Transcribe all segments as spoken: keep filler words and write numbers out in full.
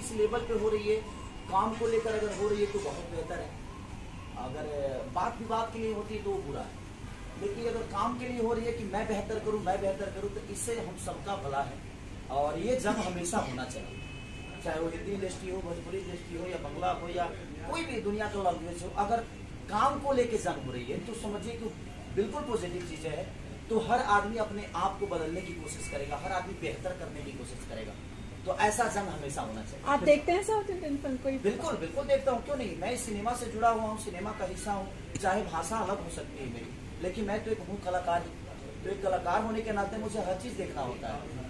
इस लेवल पे हो रही है, काम को लेकर अगर हो रही है तो बहुत बेहतर है। अगर बात विवाद के लिए होती है तो वो बुरा है, लेकिन अगर काम के लिए हो रही है कि मैं बेहतर करूं मैं बेहतर करूं तो इससे हम सबका भला है। और ये जंग हमेशा होना चाहिए, चाहे वो हिंदी इंडस्ट्री हो, भोजपुरी इंडस्ट्री हो, या बंगला हो, या कोई भी दुनिया का लैंग्वेज हो। अगर काम को लेके जंग हो रही है तो समझिए कि बिल्कुल पॉजिटिव चीजें है। तो हर आदमी अपने आप को बदलने की कोशिश करेगा, हर आदमी बेहतर करने की कोशिश करेगा। तो ऐसा जंग हमेशा होना चाहिए। आप देखते हैं साउथ इंडियन फिल्म कोई? बिल्कुल बिल्कुल देखता हूँ, क्यों नहीं। मैं इस सिनेमा से जुड़ा हुआ हूँ, सिनेमा का हिस्सा हूँ। चाहे भाषा अलग हो सकती है मेरी, लेकिन मैं तो एक हूँ कलाकार ही। तो एक कलाकार होने के नाते मुझे हर चीज देखना होता है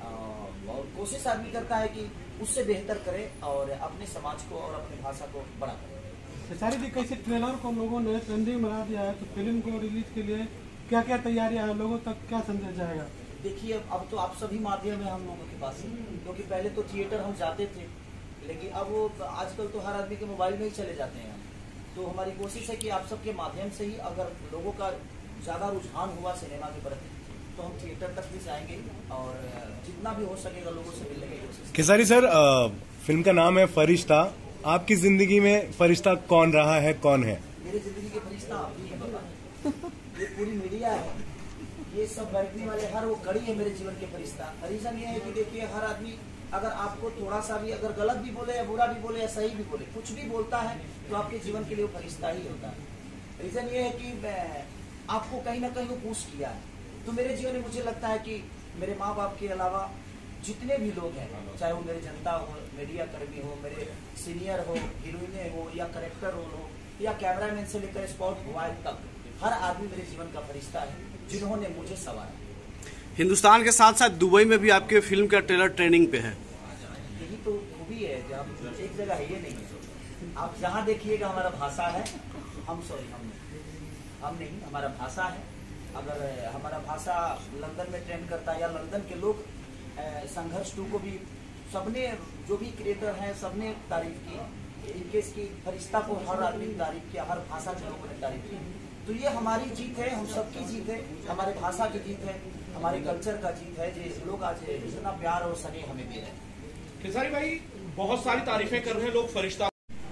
और कोशिश आदमी करता है कि उससे बेहतर करे और अपने समाज को और अपनी भाषा को बड़ा करे। सारी जी कैसे ट्रेलर को लोगों ने ट्रेंडिंग बना दिया है, तो फिल्म को रिलीज के लिए क्या क्या तैयारियां हैं, लोगों तक क्या संदेश जाएगा? देखिए अब तो आप सभी माध्यम है हम लोगों के पास, क्योंकि पहले तो थिएटर हम जाते थे, लेकिन अब वो आजकल तो हर आदमी के मोबाइल में ही चले जाते हैं। तो हमारी कोशिश है कि आप सबके माध्यम से ही अगर लोगों का ज़्यादा रुझान हुआ सिनेमा के प्रति तो हम थिएटर तक भी जाएंगे और जितना भी हो सकेगा लोगों से मिलने की कोशिश। खेसारी सर, फिल्म का नाम है फरिश्ता। आपकी जिंदगी में फरिश्ता कौन रहा है, कौन है? मेरी जिंदगी के फरिश्ता आप ही हैं बाबा। ये पूरी मीडिया है, ये सब बैठने वाले हर वो कड़ी है मेरे जीवन के फरिश्ता। रीजन ये है कि देखिए हर आदमी अगर आपको थोड़ा सा भी अगर गलत भी बोले या बुरा भी बोले या सही भी बोले, कुछ भी बोलता है तो आपके जीवन के लिए वो फरिश्ता ही होता है। रीजन ये है कि आपको कहीं ना कहीं वो पुश किया है। तो मेरे जीवन में मुझे लगता है कि मेरे माँ बाप के अलावा जितने भी लोग हैं, चाहे वो मेरे जनता हो, मीडिया कर्मी हो, मेरे सीनियर हो, हीरोइने हो, या करेक्टर रोल हो, या कैमरामैन से लेकर स्पॉट बॉय तक, हर आदमी मेरे जीवन का फरिश्ता है जिन्होंने मुझे संवारा। हिंदुस्तान के साथ साथ दुबई में भी आपके फिल्म का ट्रेलर ट्रेनिंग पे है। यही तो खूबी है कि आप एक जगह है ये नहीं है। आप जहाँ देखिएगा हमारा भाषा है, हम सॉरी हम नहीं हम नहीं हमारा भाषा है। अगर हमारा भाषा लंदन में ट्रेंड करता है या लंदन के लोग संघर्ष टू को भी सबने, जो भी क्रिएटर हैं सबने तारीफ की, इनके इसकी फरिश्ता को हर आदमी ने तारीफ किया, हर भाषा के लोगों ने तारीफ की। तो ये हमारी जीत है, हम सबकी जीत है, हमारे भाषा की जीत है, हमारे कल्चर का जीत है, जो लोग आज इतना प्यार और स्नेह हमें दे रहे हैं। खेसारी भाई बहुत सारी तारीफें कर रहे हैं लोग फरिश्ता।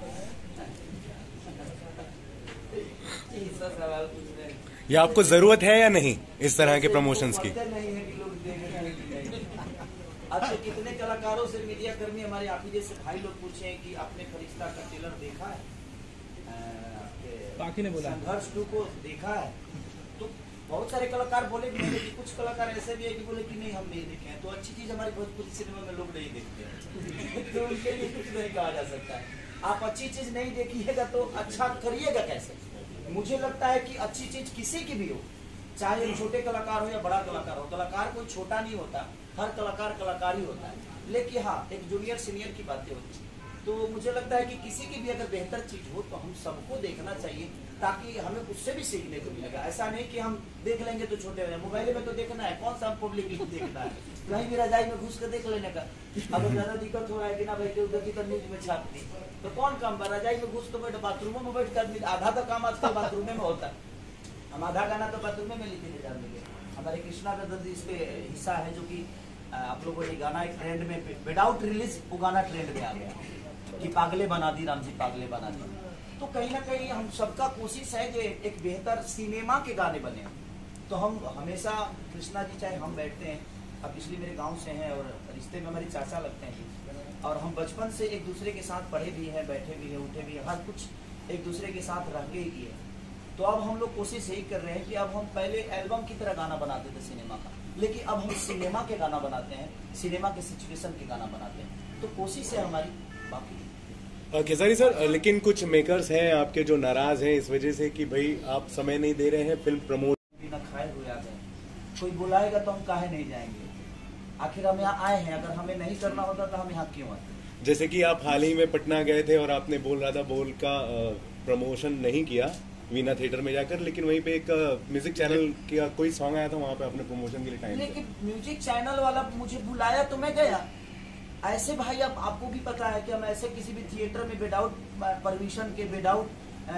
ये आपको जरूरत है या नहीं इस तरह के प्रमोशंस की? नहीं है कि लोग देखें। अब तो कितने कलाकारों से मीडिया कर्मी हमारे आप ही जैसे भाई लोग पूछे कि आपने फरिश्ता का ट्रेलर देखा है, बाकी ने बोला संघर्ष टू को देखा है। तो बहुत सारे कलाकार बोले भी नहीं, कुछ कलाकार ऐसे भी है कि बोले कि नहीं हम नहीं देखे हैं। तो अच्छी चीज हमारी भोजपुरी सिनेमा में लोग नहीं देखते हैं तो उनके लिए कुछ नहीं कहा जा सकता है। आप अच्छी चीज नहीं देखिएगा तो अच्छा करिएगा कैसे? मुझे लगता है कि अच्छी चीज किसी की भी हो, चाहे छोटे कलाकार हो या बड़ा कलाकार हो, कलाकार कोई छोटा नहीं होता, हर कलाकार कलाकार ही होता है। लेकिन हाँ, एक जूनियर सीनियर की बातें होती है। तो मुझे लगता है कि किसी की भी अगर बेहतर चीज हो तो हम सबको देखना चाहिए, ताकि हमें उससे भी सीखने को मिलेगा। ऐसा नहीं कि हम देख लेंगे तो छोटे हो जाए। मोबाइल में तो देखना है, कौन सा हम पब्लिक देखना है, कहीं भी रजाई में घुस कर देख लेने का। अगर ज्यादा दिक्कत हो रहा है कि ना भाई उधर की न्यूज में छाप दी तो कौन काम कर, रजाई में घुस तो बैठ बाथरूमों में बैठ कर, आधा तो काम आजकल बाथरूम में होता है। हम आधा गाना तो बाथरूम में लिखे ले जाएंगे। हमारे कृष्णा का दर्द इस पे हिस्सा है, जो कि आप लोगों को ये गाना एक ट्रेंड में विदाउट रिलीज वो गाना ट्रेंड में आ गया कि पागले बना दी राम जी पागले बना दी। तो कहीं ना कहीं हम सबका कोशिश है कि एक बेहतर सिनेमा के गाने बने। तो हम हमेशा कृष्णा जी चाहे हम बैठते हैं, अब इसलिए मेरे गांव से हैं और रिश्ते में हमारे चाचा लगते हैं, और हम बचपन से एक दूसरे के साथ पढ़े भी हैं, बैठे भी हैं, उठे भी हैं, हर कुछ एक दूसरे के साथ रह के ही किए। तो अब हम लोग कोशिश यही कर रहे हैं कि अब हम पहले एल्बम की तरह गाना बनाते थे सिनेमा का, लेकिन अब हम सिनेमा के गाना बनाते हैं, सिनेमा के सिचुएशन के गाना बनाते हैं। तो कोशिश है हमारी। बाकी खेसारी सर, लेकिन कुछ मेकर्स हैं आपके जो नाराज हैं इस वजह से कि भाई आप समय नहीं दे रहे हैं फिल्म प्रमोट। बिना खाए हुए आ गए, कोई बुलाएगा तो हम काहे नहीं जाएंगे? आखिर हम यहाँ आए हैं, अगर हमें नहीं करना होता तो हम यहाँ क्यों आते? जैसे कि आप हाल ही में पटना गए थे और आपने बोल रहा था बोल का प्रमोशन नहीं किया वीना थिएटर में जाकर, लेकिन वहीं पे एक म्यूजिक चैनल का कोई सॉन्ग आया था, वहाँ पे अपने प्रमोशन के लिए टाइम। लेकिन म्यूजिक चैनल वाला मुझे बुलाया तो मैं गया। ऐसे भाई अब आपको भी पता है कि हम ऐसे किसी भी थिएटर में विदाउट परमिशन के, विदाउट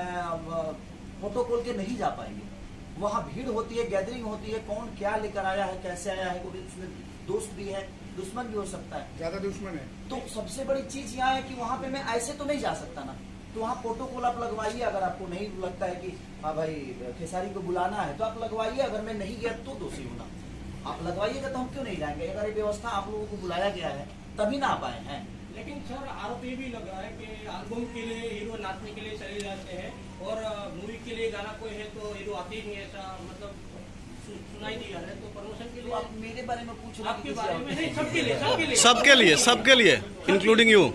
प्रोटोकॉल के नहीं जा पाएंगे। वहाँ भीड़ होती है, गैदरिंग होती है, कौन क्या लेकर आया है, कैसे आया है, उसमें दोस्त भी है, दुश्मन भी हो सकता है, ज्यादा दुश्मन है। तो सबसे बड़ी चीज यहाँ है कि वहाँ पे मैं ऐसे तो नहीं जा सकता ना, तो वहाँ प्रोटोकॉल आप लगवाइए। अगर आपको नहीं लगता है कि हाँ भाई खेसारी को बुलाना है तो आप लगवाइए, अगर मैं नहीं गया तो दोषी हूँ ना, आप लगवाइएगा तो हम क्यों नहीं जाएंगे? अगर ये व्यवस्था आप लोगों को बुलाया गया है तभी ना आ पाए हैं। लेकिन सर आरोप ये भी लग रहा है कि एल्बम के लिए हीरो नाचने के लिए चले जाते हैं और मूवी के लिए गाना कोई है तो हीरो आते ही नहीं, ऐसा मतलब सुनाई दिया है। तो प्रमोशन के लिए आप मेरे बारे में पूछ रहे हैं? आपके बारे में नहीं, सबके लिए सबके लिए सबके लिए सबके लिए इंक्लूडिंग यू।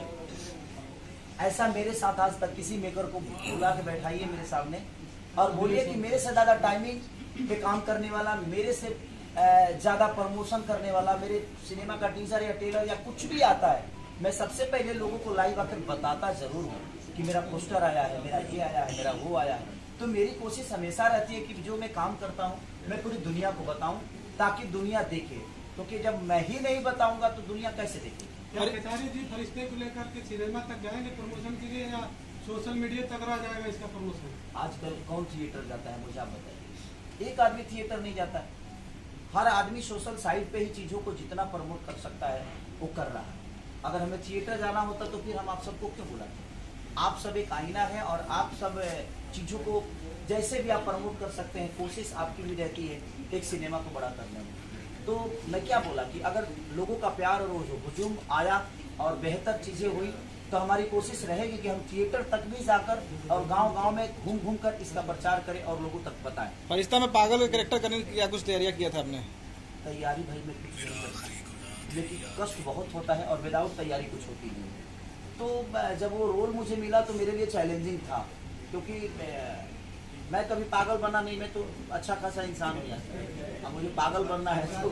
ऐसा मेरे साथ आज तक किसी मेकर को बुला के बैठाइए मेरे सामने और बोलिए कि मेरे से ज्यादा टाइमिंग पे काम करने वाला, मेरे से ज्यादा प्रमोशन करने वाला, मेरे सिनेमा का टीजर या ट्रेलर या कुछ भी आता है, मैं सबसे पहले लोगों को लाइव आकर बताता जरूर हूँ कि मेरा पोस्टर आया है, मेरा ये आया है, मेरा वो आया है। तो मेरी कोशिश हमेशा रहती है कि जो मैं काम करता हूँ मैं पूरी दुनिया को बताऊं ताकि दुनिया देखे, क्योंकि जब मैं ही नहीं बताऊंगा तो दुनिया कैसे देखेगी? खेसारी जी फरिश्ते को लेकर के सिनेमा तक जाएंगे प्रमोशन के लिए या सोशल मीडिया तक रह जाएगा इसका प्रमोशन? आजकल कौन थिएटर जाता है मुझे आप बताइए? एक आदमी थिएटर नहीं जाता है, हर आदमी सोशल साइट पे ही चीजों को जितना प्रमोट कर सकता है वो कर रहा है। अगर हमें थिएटर जाना होता तो फिर हम आप सबको क्यों बुलाते? आप सब एक आईना है और आप सब चीजों को जैसे भी आप प्रमोट कर सकते हैं, कोशिश आपकी भी रहती है एक सिनेमा को बड़ा करने में। तो मैं क्या बोला कि अगर लोगों का प्यार और जो हुजूम आया और बेहतर चीजें हुई तो हमारी कोशिश रहेगी कि हम थिएटर तक भी जाकर और गांव-गांव में घूम घूम कर इसका प्रचार करें और लोगों तक बताएं। फरिश्ता में पागल का कैरेक्टर करने की क्या कुछ तैयारियां किया था आपने? तैयारी भाई मैं कुछ नहीं करता, लेकिन कष्ट बहुत होता है और विदाउट तैयारी कुछ होती नहीं है। तो जब वो रोल मुझे मिला तो मेरे लिए चैलेंजिंग था, क्योंकि मैं कभी पागल बना नहीं, मैं तो अच्छा खासा इंसान हूँ यार। अब मुझे पागल बनना है तो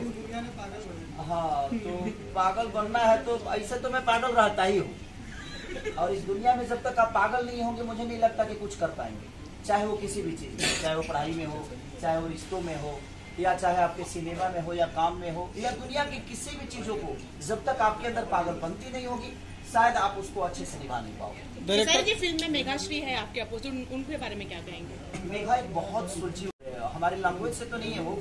हाँ, तो पागल बनना है तो ऐसे तो मैं पागल रहता ही हूँ। और इस दुनिया में जब तक आप पागल नहीं होंगे मुझे नहीं लगता कि कुछ कर पाएंगे, चाहे वो किसी भी चीज़ में, चाहे वो पढ़ाई में हो, चाहे वो रिश्तों में हो, या चाहे आपके सिनेमा में हो या काम में हो, या दुनिया की किसी भी चीज़ों को जब तक आपके अंदर पागलपंती नहीं होगी शायद आप उसको अच्छे से निभा नहीं पाओगे। सर जी फिल्म में मेघाश्री है आपके अपोजिट, उन, उनके बारे में क्या कहेंगे? मेघा एक बहुत सुलझी हमारी लैंग्वेज से तो नहीं है वो,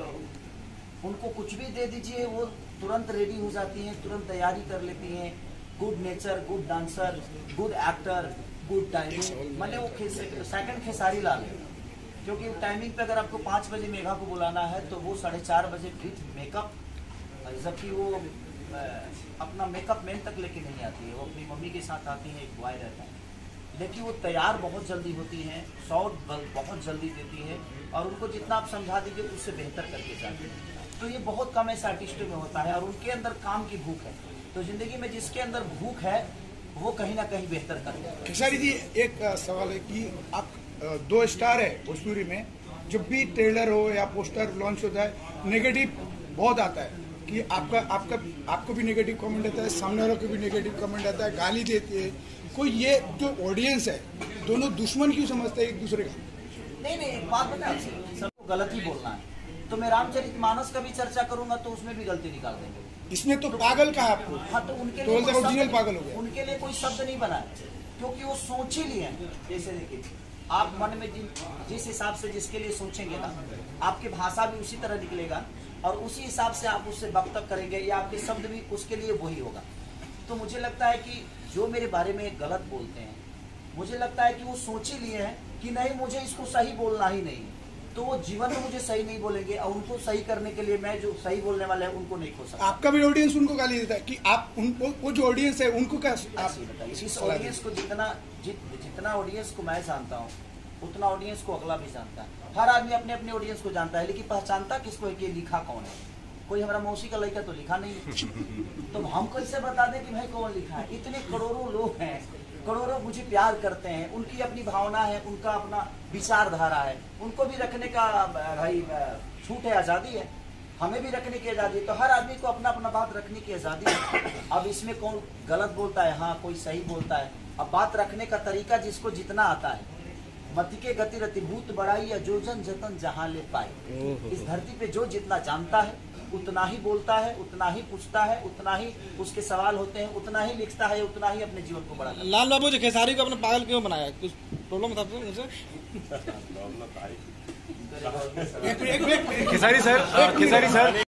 बट उनको कुछ भी दे दीजिए वो तुरंत रेडी हो जाती हैं, तुरंत तैयारी कर लेती हैं। Good nature, good dancer, good actor, good timing, मैंने वो सेकंड खेसारी लाल है, क्योंकि टाइमिंग पे अगर आपको पाँच बजे मेघा को बुलाना है तो वो साढ़े चार बजे विथ मेकअप, जबकि वो अपना मेकअप मैन तक लेके नहीं आती है, वो अपनी मम्मी के साथ आती है, एक बॉय रहता है, लेकिन वो तैयार बहुत जल्दी होती हैं, शॉट बहुत जल्दी देती है और उनको जितना आप समझा दीजिए उससे बेहतर करके जाती है। तो ये बहुत कम ऐसे आर्टिस्टों में होता है और उनके अंदर काम की भूख है, तो जिंदगी में जिसके अंदर भूख है वो कहीं ना कहीं बेहतर करते हैं। खेसारी जी एक सवाल है कि आप दो स्टार है भोजपुरी में, जब भी ट्रेलर हो या पोस्टर लॉन्च होता है नेगेटिव बहुत आता है कि आपका आपका आपको भी नेगेटिव कमेंट आता है, सामने वालों को भी नेगेटिव कमेंट आता है, गाली देती है कोई, ये जो ऑडियंस है दोनों दुश्मन क्यों समझते हैं एक दूसरे का? नहीं नहीं, एक बात बताए आपसे, सबको गलत ही बोलना है, तो मैं रामचरितमानस का भी चर्चा करूंगा तो उसमें भी गलती निकाल देंगे। इसमें तो पागल कहा आपको। हाँ, तो उनके तो लिए ओरिजिनल पागल हो गया। उनके लिए कोई शब्द नहीं बना है क्योंकि वो सोच ही लिए हैं। जैसे देखिए आप मन में जिन जिस हिसाब से जिसके लिए सोचेंगे ना, आपकी भाषा भी उसी तरह निकलेगा और उसी हिसाब से आप उससे वक्तव्य करेंगे या आपके शब्द भी उसके लिए वही होगा। तो मुझे लगता है कि जो मेरे बारे में गलत बोलते हैं, मुझे लगता है कि वो सोच ही लिए हैं कि नहीं मुझे इसको सही बोलना ही नहीं, तो वो जीवन में मुझे सही नहीं बोलेंगे और उनको सही करने के लिए मैं जो सही बोलने वाले हैं उनको नहीं खो सकता। आपका भी ऑडियंस उनको गाली देता है कि आप उनको, वो जो ऑडियंस है उनको क्या आप बताइए? इस ऑडियंस को जितना जित, जितना ऑडियंस को मैं जानता हूँ उतना ऑडियंस को अगला भी जानता है। हर आदमी अपने अपने ऑडियंस को जानता है, लेकिन पहचानता किसको है कि लिखा कौन है। कोई हमारा मौसी का लड़का तो लिखा नहीं है, तो हम कैसे बता दें कि भाई कौन लिखा है? इतने करोड़ों लोग हैं, करोड़ों मुझे प्यार करते हैं, उनकी अपनी भावना है, उनका अपना विचारधारा है, उनको भी रखने का भाई छूट है, आज़ादी है, हमें भी रखने की आज़ादी है। तो हर आदमी को अपना अपना बात रखने की आज़ादी है। अब इसमें कौन गलत बोलता है, हाँ कोई सही बोलता है। अब बात रखने का तरीका जिसको जितना आता है, मति के गति रति भूत बड़ाई या जो जन जतन जहाँ ले पाए, इस धरती पे जो जितना जानता है उतना ही बोलता है, उतना ही पूछता है, उतना ही उसके सवाल होते हैं, उतना ही लिखता है, उतना ही अपने जीवन को बढ़ाता है। लाल बाबू जी खेसारी को अपने पागल क्यों बनाया? कुछ प्रॉब्लम था मुझे? खेसारी सर, खेसारी सर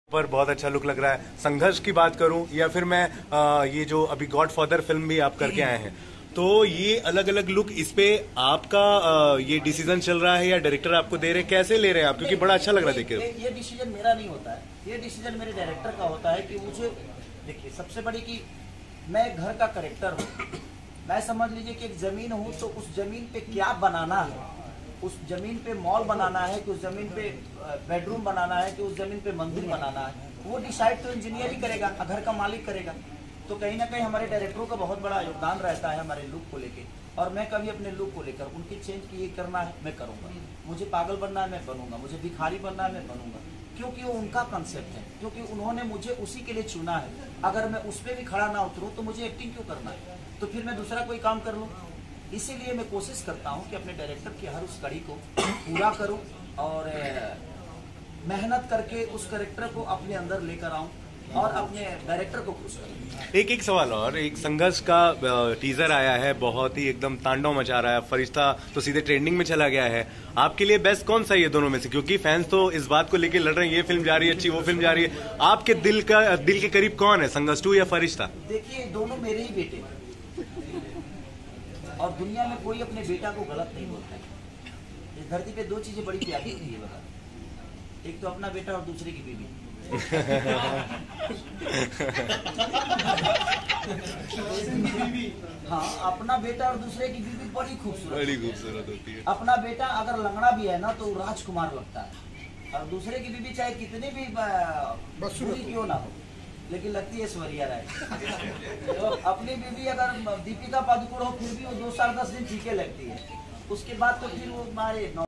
पर बहुत अच्छा लुक लग रहा है। संघर्ष की बात करूं या फिर मैं आ, ये जो अभी गॉड फादर फिल्म भी आप करके आए हैं, तो ये अलग अलग लुक, इस पे आपका आ, ये डिसीजन चल रहा है या डायरेक्टर आपको दे रहे हैं, कैसे ले रहे हैं आप? क्योंकि बड़ा अच्छा लग रहा है देख के। ये डिसीजन मेरा नहीं होता है, ये डिसीजन मेरे डायरेक्टर का होता है कि मुझे देखिए, सबसे बड़ी कि मैं घर का करेक्टर हूँ। मैं समझ लीजिए कि एक जमीन हूँ, तो उस जमीन पे क्या बनाना है, उस जमीन पे मॉल बनाना है कि उस जमीन पे बेडरूम बनाना है कि उस जमीन पे मंदिर बनाना है, वो डिसाइड तो इंजीनियर ही करेगा, घर का मालिक करेगा। तो कहीं ना कहीं हमारे डायरेक्टरों का बहुत बड़ा योगदान रहता है हमारे लुक को लेके, और मैं कभी अपने लुक को लेकर उनकी चेंज की ये करना है मैं करूँगा, मुझे पागल बनना है मैं बनूंगा, मुझे भिखारी बनना है मैं बनूंगा, क्योंकि वो उनका कंसेप्ट है, क्योंकि उन्होंने मुझे उसी के लिए चुना है। अगर मैं उस पर भी खड़ा ना उतरूँ तो मुझे एक्टिंग क्यों करना है, तो फिर मैं दूसरा कोई काम कर लूँ। इसीलिए मैं कोशिश करता हूँ कि अपने डायरेक्टर की हर उस कड़ी को पूरा करूँ और मेहनत करके उस कैरेक्टर को अपने अंदर लेकर आऊँ और अपने डायरेक्टर को खुश करूँ। एक एक सवाल और, एक संघर्ष का टीजर आया है, बहुत ही एकदम तांडव मचा रहा है, फरिश्ता तो सीधे ट्रेंडिंग में चला गया है। आपके लिए बेस्ट कौन सा है ये दोनों में से? क्योंकि फैंस तो इस बात को लेके लड़ रहे हैं, ये फिल्म जा रही है अच्छी, वो फिल्म जा रही है। आपके दिल का दिल के करीब कौन है, संघर्ष टू या फरिश्ता? देखिए, दोनों मेरे ही बेटे हैं और दुनिया में कोई अपने बेटा को गलत नहीं बोलता है। इस धरती पे दो चीजें बड़ी प्यारी होती है बता, एक तो अपना बेटा और दूसरे की बीवी। हाँ, अपना बेटा और दूसरे की बीवी बड़ी खूबसूरत बड़ी खूबसूरत होती है। अपना बेटा अगर लंगड़ा भी है ना तो राजकुमार लगता है, और दूसरे की बीवी चाहे कितनी भी बुरी क्यों ना हो लेकिन लगती है ऐश्वर्या राय। तो अपनी बीवी अगर दीपिका पादुकोण हो फिर भी वो दो साल दस दिन ठीके लगती है, उसके बाद तो फिर वो हमारे